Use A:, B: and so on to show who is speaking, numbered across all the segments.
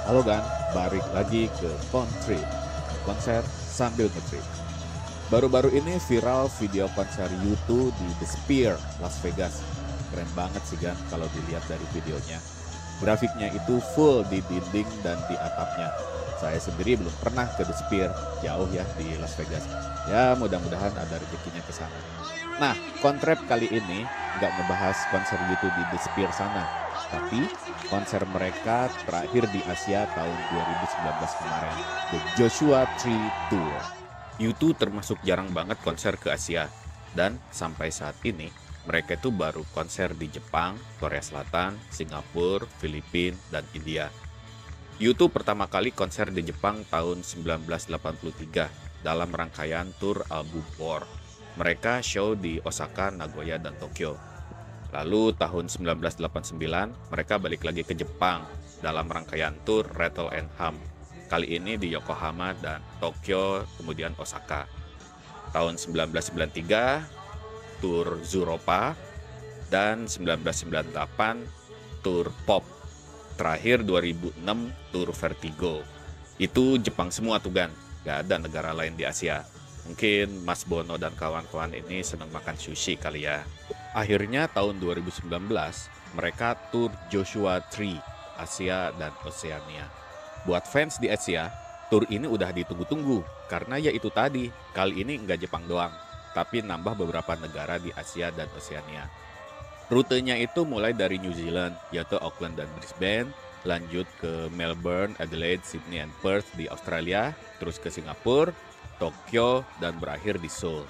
A: Halo Gan, balik lagi ke Phone Trip, konser sambil ngetrip. Baru-baru ini viral video konser U2 di The Sphere, Las Vegas. Keren banget sih Gan kalau dilihat dari videonya. Grafiknya itu full di dinding dan di atapnya. Saya sendiri belum pernah ke The Sphere, jauh ya di Las Vegas. Ya mudah-mudahan ada rezekinya ke sana. Nah, Kontrep kali ini nggak ngebahas konser U2 di The Sphere sana, tapi konser mereka terakhir di Asia tahun 2019 kemarin, The Joshua Tree Tour. U2 termasuk jarang banget konser ke Asia, dan sampai saat ini mereka itu baru konser di Jepang, Korea Selatan, Singapura, Filipina, dan India. U2 pertama kali konser di Jepang tahun 1983 dalam rangkaian tur album War. Mereka show di Osaka, Nagoya, dan Tokyo. Lalu tahun 1989 mereka balik lagi ke Jepang dalam rangkaian tur Rattle and Hum. Kali ini di Yokohama dan Tokyo, kemudian Osaka. Tahun 1993 tur Zuropa dan 1998 tur Pop. Terakhir 2006 tur Vertigo. Itu Jepang semua tuh Gan, gak ada negara lain di Asia. Mungkin Mas Bono dan kawan-kawan ini senang makan sushi kali ya. Akhirnya tahun 2019 mereka tur Joshua Tree, Asia dan Oceania. Buat fans di Asia, tur ini udah ditunggu-tunggu karena ya itu tadi, kali ini nggak Jepang doang, tapi nambah beberapa negara di Asia dan Oceania. Rutenya itu mulai dari New Zealand, yaitu Auckland dan Brisbane, lanjut ke Melbourne, Adelaide, Sydney, and Perth di Australia, terus ke Singapura, Tokyo, dan berakhir di Seoul.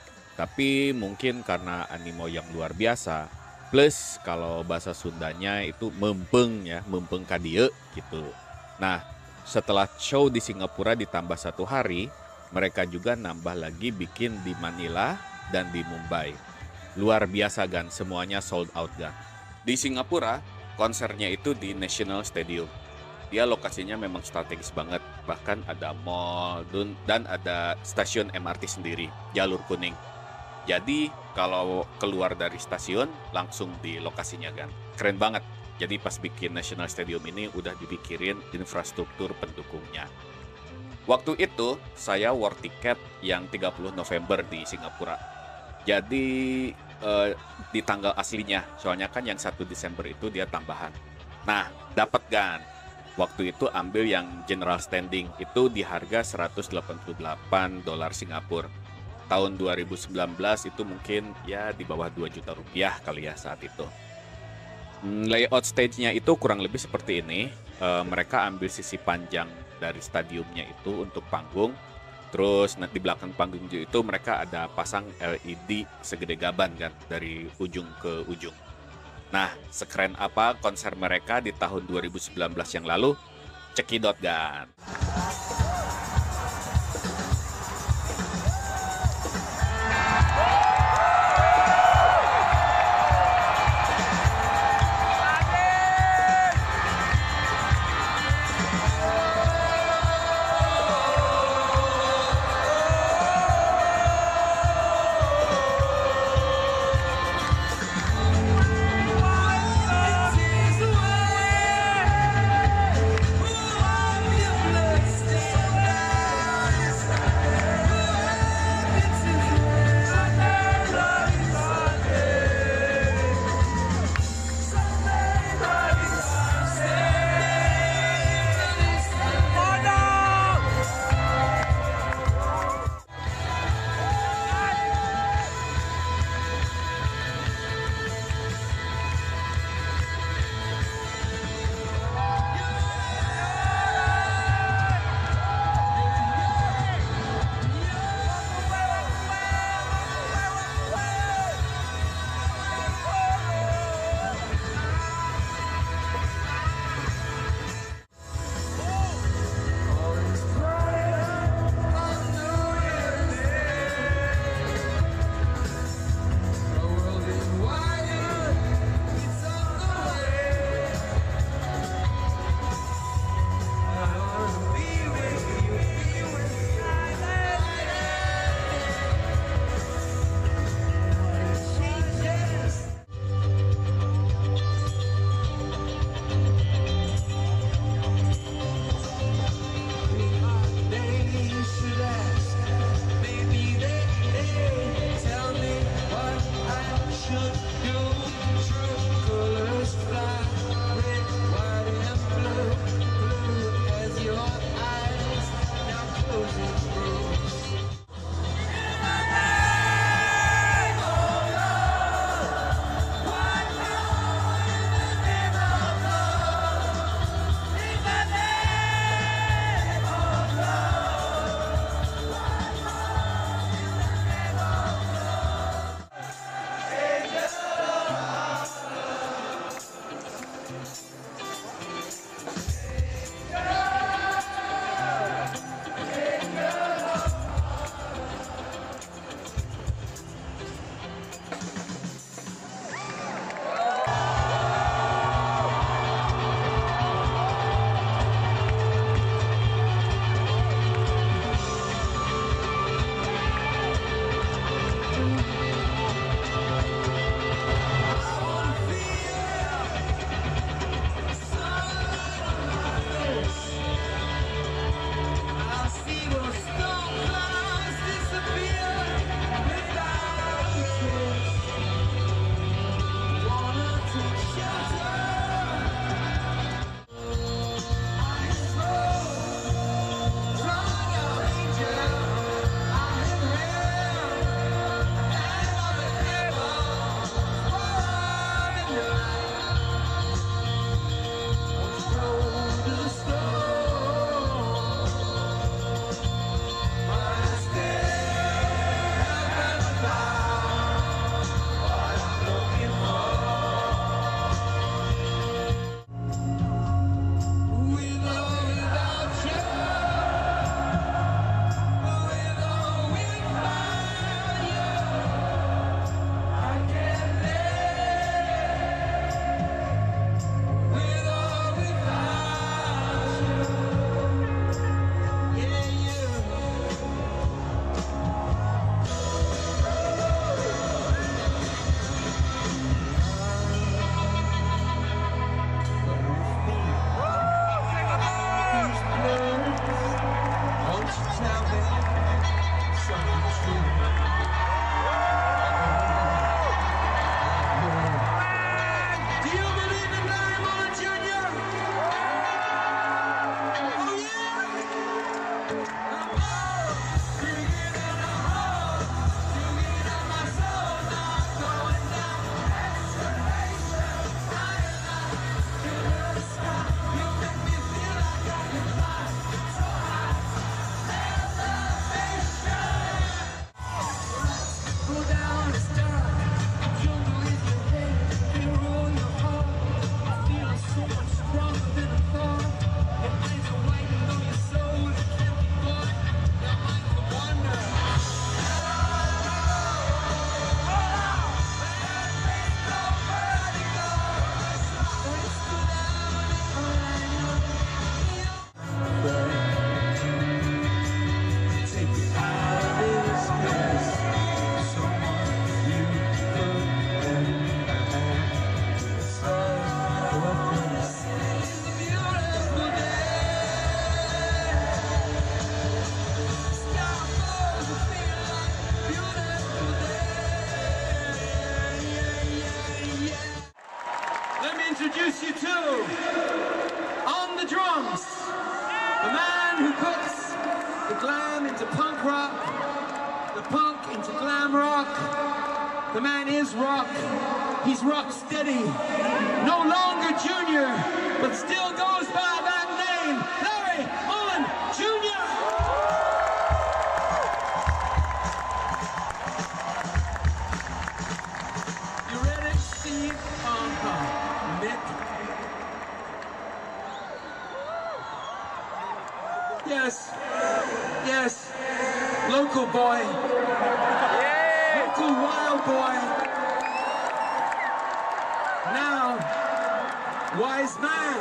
A: Tapi mungkin karena animo yang luar biasa, plus kalau bahasa Sundanya itu mempeng ya, mempeng kadie gitu. Nah, setelah show di Singapura ditambah 1 hari, mereka juga nambah lagi bikin di Manila dan di Mumbai. Luar biasa Gan, semuanya sold out Gan. Di Singapura, konsernya itu di National Stadium. Dia lokasinya memang strategis banget, bahkan ada mall dan ada stasiun MRT sendiri, jalur kuning. Jadi kalau keluar dari stasiun langsung di lokasinya Gan. Keren banget. Jadi pas bikin National Stadium ini udah dipikirin infrastruktur pendukungnya. Waktu itu saya war tiket yang 30 November di Singapura. Jadi di tanggal aslinya, soalnya kan yang 1 Desember itu dia tambahan. Nah, dapat Gan. Waktu itu ambil yang general standing, itu di harga 188 dolar Singapura. Tahun 2019 itu mungkin ya di bawah 2 juta rupiah kali ya saat itu. Layout stage-nya itu kurang lebih seperti ini. Mereka ambil sisi panjang dari stadiumnya itu untuk panggung. Terus nanti belakang panggung itu mereka ada pasang LED segede gaban kan dari ujung ke ujung. Nah, sekeren apa konser mereka di tahun 2019 yang lalu? Cekidot Gan.
B: the glam into punk rock, the punk into glam rock. The man is rock. He's rock steady. No longer Junior, but still goes by that name, Larry Mullen Jr. You ready, Steve? Nick? Yes, yes, local boy, local wild boy, now wise man,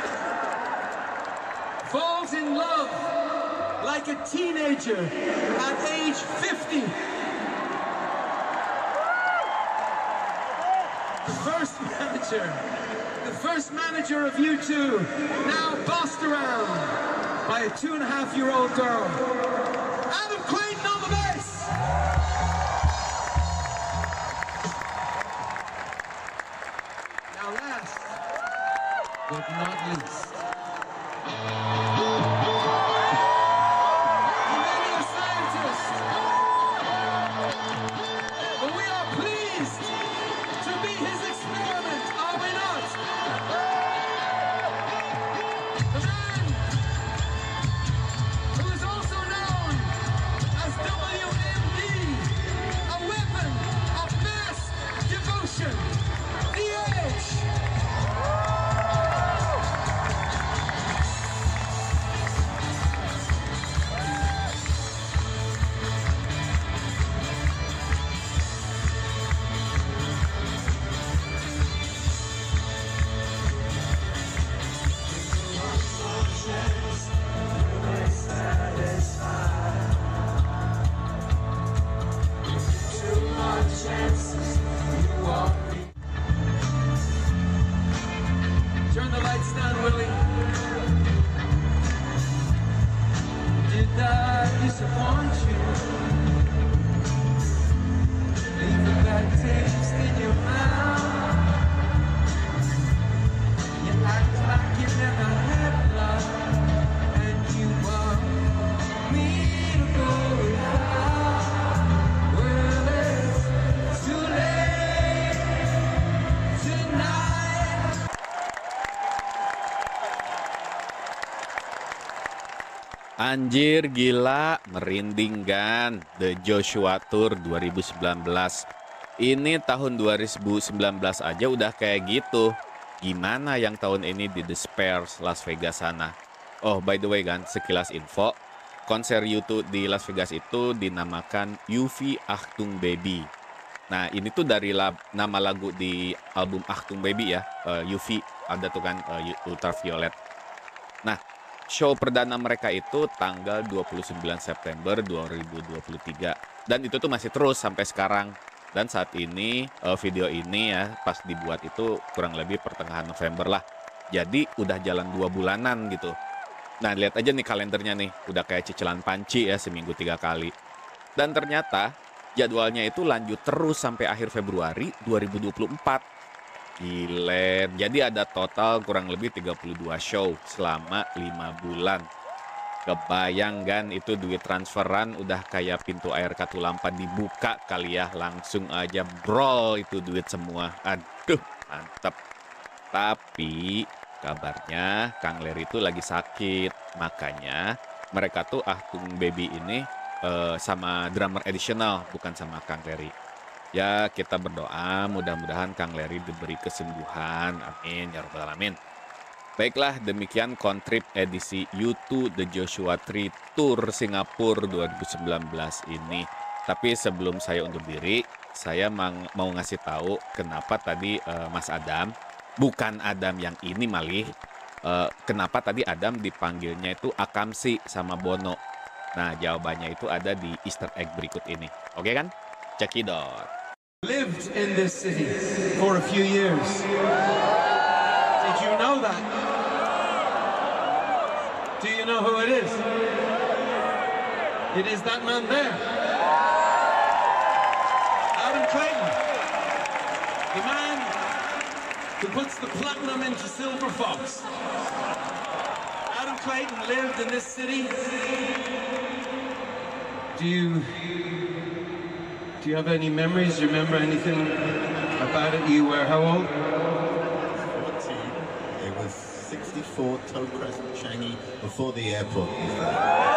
B: falls in love like a teenager at age 50. The first manager of U2, now bossed around by a 2.5-year-old girl. Adam Clayton on the bass! Now last, but not least, he may be a scientist, but we are pleased to be his experiment, are we not? The man who is also known as WMD, a weapon of mass devotion, The Edge. Turn the lights down, Willie. Did I disappoint you? Leave a bad taste in your mouth. You act like you never had love, and you want me to go without. Well, it's too late tonight.
A: Anjir, gila, merinding kan? The Joshua Tour 2019. Ini tahun 2019 aja udah kayak gitu. Gimana yang tahun ini di The Sphere Las Vegas sana? Oh, by the way kan, sekilas info, konser U2 di Las Vegas itu dinamakan UV Achtung Baby. Nah, ini tuh dari nama lagu di album Achtung Baby ya, UV, ada tuh kan, Ultraviolet. Nah, show perdana mereka itu tanggal 29 September 2023. Dan itu tuh masih terus sampai sekarang. Dan saat ini, video ini ya, pas dibuat itu kurang lebih pertengahan November lah. Jadi udah jalan 2 bulanan gitu. Nah, lihat aja nih kalendernya nih. Udah kayak cicilan panci ya, seminggu 3 kali. Dan ternyata jadwalnya itu lanjut terus sampai akhir Februari 2024. Gile, jadi ada total kurang lebih 32 show selama 5 bulan. Kebayang kan itu duit transferan udah kayak pintu air Katulampa dibuka kali ya. Langsung aja brol itu duit semua. Aduh, mantap. Tapi kabarnya Kang Larry itu lagi sakit. Makanya mereka tuh Achtung Baby ini sama drummer additional, bukan sama Kang Larry. Ya, kita berdoa mudah-mudahan Kang Larry diberi kesembuhan. Amin, ya rabbal alamin. Baiklah, demikian kontrip edisi U2 The Joshua Tree Tour Singapura 2019 ini. Tapi sebelum saya undur diri, saya mau ngasih tahu kenapa tadi Mas Adam, bukan Adam yang ini malih, kenapa tadi Adam dipanggilnya itu Akamsi sama Bono. Nah, jawabannya itu ada di Easter egg berikut ini. Oke kan? Cekidot.
B: Lived in this city for a few years. Did you know that? Do you know who it is? It is that man there. Adam Clayton. The man who puts the platinum into Silver Fox. Adam Clayton lived in this city. Do you have any memories? Do you remember anything about it? You were how old?
C: 14. It was 64 Toe Crescent, Changi, before the airport.